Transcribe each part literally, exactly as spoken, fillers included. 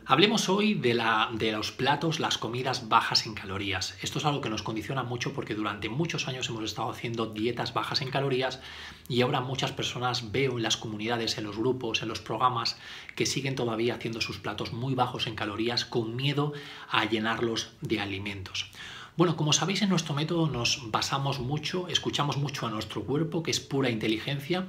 Hablemos hoy de, la, de los platos, las comidas bajas en calorías. Esto es algo que nos condiciona mucho porque durante muchos años hemos estado haciendo dietas bajas en calorías y ahora muchas personas veo en las comunidades, en los grupos, en los programas que siguen todavía haciendo sus platos muy bajos en calorías con miedo a llenarlos de alimentos. Bueno, como sabéis, en nuestro método nos basamos mucho, escuchamos mucho a nuestro cuerpo, que es pura inteligencia,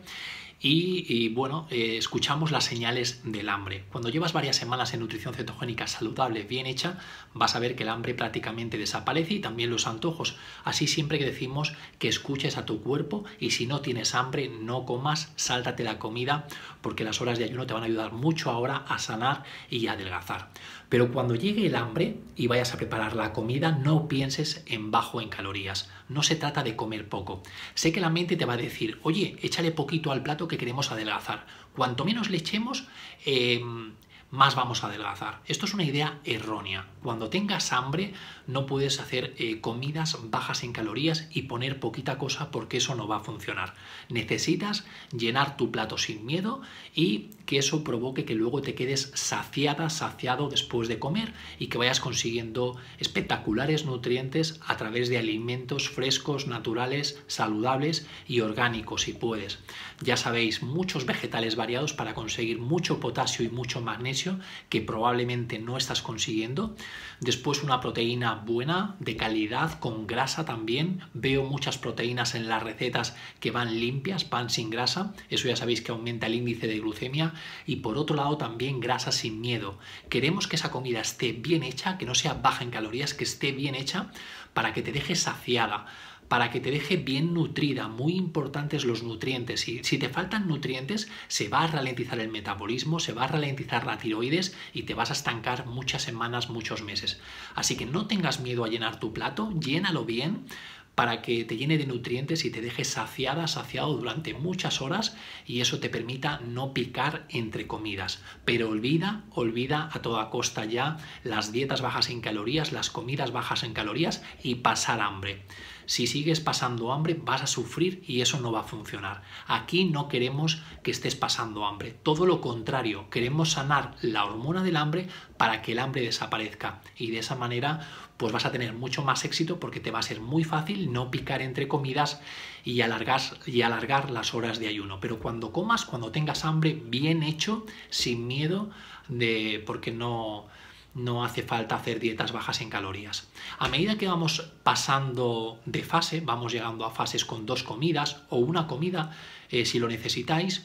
y, y bueno, eh, escuchamos las señales del hambre. Cuando llevas varias semanas en nutrición cetogénica saludable, bien hecha, vas a ver que el hambre prácticamente desaparece y también los antojos. Así siempre que decimos que escuches a tu cuerpo y si no tienes hambre, no comas, sáltate la comida, porque las horas de ayuno te van a ayudar mucho ahora a sanar y a adelgazar. Pero cuando llegue el hambre y vayas a preparar la comida, no pienses en bajo en calorías. No se trata de comer poco. Sé que la mente te va a decir, oye, échale poquito al plato que queremos adelgazar. Cuanto menos le echemos, eh, más vamos a adelgazar. Esto es una idea errónea. Cuando tengas hambre, no puedes hacer eh, comidas bajas en calorías y poner poquita cosa porque eso no va a funcionar. Necesitas llenar tu plato sin miedo y que eso provoque que luego te quedes saciada, saciado después de comer y que vayas consiguiendo espectaculares nutrientes a través de alimentos frescos, naturales, saludables y orgánicos si puedes. Ya sabéis, muchos vegetales variados para conseguir mucho potasio y mucho magnesio que probablemente no estás consiguiendo. Después una proteína buena, de calidad, con grasa también. Veo muchas proteínas en las recetas que van limpias, van sin grasa. Eso ya sabéis que aumenta el índice de glucemia. Y por otro lado también grasa sin miedo. Queremos que esa comida esté bien hecha, que no sea baja en calorías, que esté bien hecha para que te deje saciada, para que te deje bien nutrida. Muy importantes los nutrientes. Y si te faltan nutrientes, se va a ralentizar el metabolismo, se va a ralentizar la tiroides y te vas a estancar muchas semanas, muchos meses. Así que no tengas miedo a llenar tu plato, llénalo bien para que te llene de nutrientes y te deje saciada, saciado durante muchas horas y eso te permita no picar entre comidas. Pero olvida, olvida a toda costa ya las dietas bajas en calorías, las comidas bajas en calorías y pasar hambre. Si sigues pasando hambre vas a sufrir y eso no va a funcionar. Aquí no queremos que estés pasando hambre. Todo lo contrario, queremos sanar la hormona del hambre para que el hambre desaparezca. Y de esa manera pues vas a tener mucho más éxito porque te va a ser muy fácil no picar entre comidas y alargar, y alargar las horas de ayuno. Pero cuando comas, cuando tengas hambre, bien hecho, sin miedo, de, porque no... no hace falta hacer dietas bajas en calorías. A medida que vamos pasando de fase, vamos llegando a fases con dos comidas o una comida, eh, si lo necesitáis,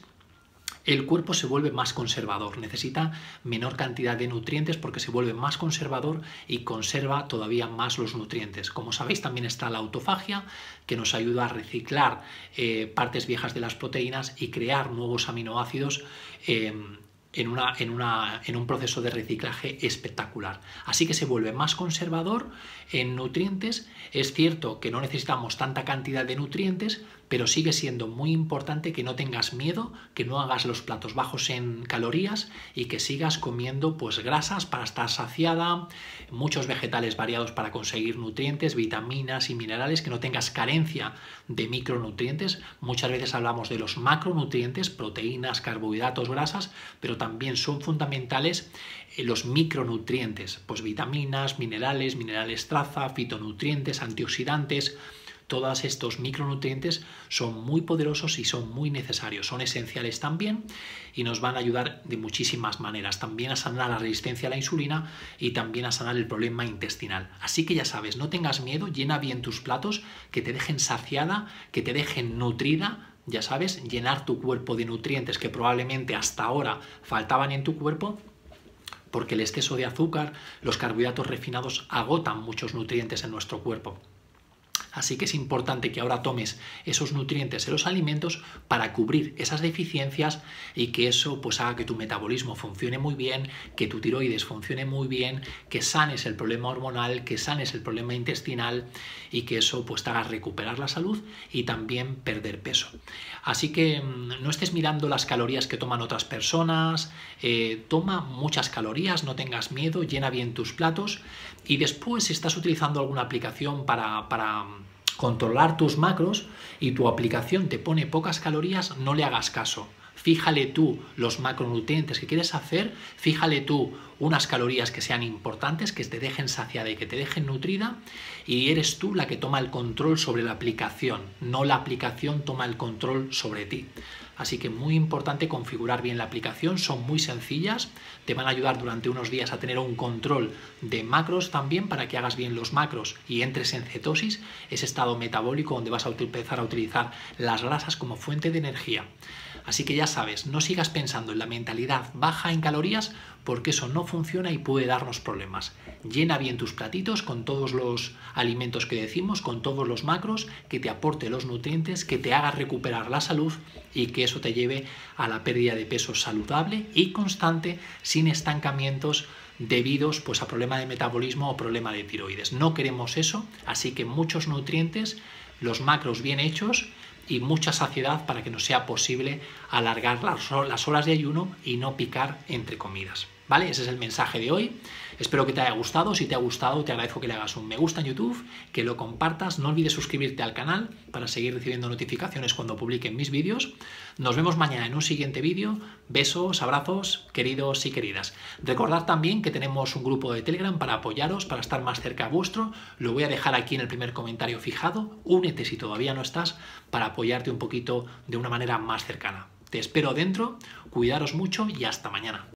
el cuerpo se vuelve más conservador, necesita menor cantidad de nutrientes porque se vuelve más conservador y conserva todavía más los nutrientes. Como sabéis, también está la autofagia, que nos ayuda a reciclar eh, partes viejas de las proteínas y crear nuevos aminoácidos eh, En, una, en, una, en un proceso de reciclaje espectacular. Así que se vuelve más conservador en nutrientes. Es cierto que no necesitamos tanta cantidad de nutrientes, pero sigue siendo muy importante que no tengas miedo, que no hagas los platos bajos en calorías y que sigas comiendo pues grasas para estar saciada, muchos vegetales variados para conseguir nutrientes, vitaminas y minerales, que no tengas carencia de micronutrientes. Muchas veces hablamos de los macronutrientes, proteínas, carbohidratos, grasas, pero también son fundamentales los micronutrientes, pues vitaminas, minerales, minerales traza, fitonutrientes, antioxidantes. Todos estos micronutrientes son muy poderosos y son muy necesarios, son esenciales también y nos van a ayudar de muchísimas maneras, también a sanar la resistencia a la insulina y también a sanar el problema intestinal. Así que ya sabes, no tengas miedo, llena bien tus platos, que te dejen saciada, que te dejen nutrida. Ya sabes, llenar tu cuerpo de nutrientes que probablemente hasta ahora faltaban en tu cuerpo, porque el exceso de azúcar, los carbohidratos refinados agotan muchos nutrientes en nuestro cuerpo. Así que es importante que ahora tomes esos nutrientes en los alimentos para cubrir esas deficiencias y que eso pues haga que tu metabolismo funcione muy bien, que tu tiroides funcione muy bien, que sanes el problema hormonal, que sanes el problema intestinal y que eso pues te haga recuperar la salud y también perder peso. Así que no estés mirando las calorías que toman otras personas, eh, toma muchas calorías, no tengas miedo, llena bien tus platos y después si estás utilizando alguna aplicación para... para controlar tus macros y tu aplicación te pone pocas calorías, no le hagas caso. fíjale tú los macronutrientes que quieres hacer, fíjale tú unas calorías que sean importantes, que te dejen saciada y que te dejen nutrida, y eres tú la que toma el control sobre la aplicación, no la aplicación toma el control sobre ti. Así que muy importante configurar bien la aplicación, son muy sencillas, te van a ayudar durante unos días a tener un control de macros también para que hagas bien los macros y entres en cetosis, ese estado metabólico donde vas a empezar a utilizar las grasas como fuente de energía. Así que ya sabes, no sigas pensando en la mentalidad baja en calorías porque eso no funciona y puede darnos problemas. Llena bien tus platitos con todos los alimentos que decimos, con todos los macros, que te aporte los nutrientes, que te haga recuperar la salud y que eso te lleve a la pérdida de peso saludable y constante, sin estancamientos debidos pues, a problema de metabolismo o problema de tiroides. No queremos eso, así que muchos nutrientes, los macros bien hechos y mucha saciedad para que nos sea posible alargar las horas de ayuno y no picar entre comidas. ¿Vale? Ese es el mensaje de hoy. Espero que te haya gustado. Si te ha gustado, te agradezco que le hagas un me gusta en YouTube, que lo compartas. No olvides suscribirte al canal para seguir recibiendo notificaciones cuando publiquen mis vídeos. Nos vemos mañana en un siguiente vídeo. Besos, abrazos, queridos y queridas. Recordad también que tenemos un grupo de Telegram para apoyaros, para estar más cerca vuestro. Lo voy a dejar aquí en el primer comentario fijado. Únete si todavía no estás para apoyarte un poquito de una manera más cercana. Te espero dentro, cuidaros mucho y hasta mañana.